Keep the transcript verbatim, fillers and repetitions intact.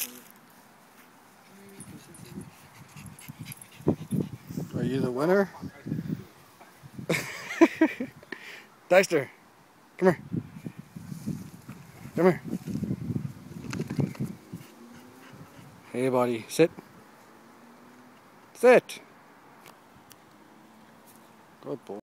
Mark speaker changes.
Speaker 1: Are you the winner? Dexter, come here. Come here. Hey, buddy, sit. Sit. Good boy.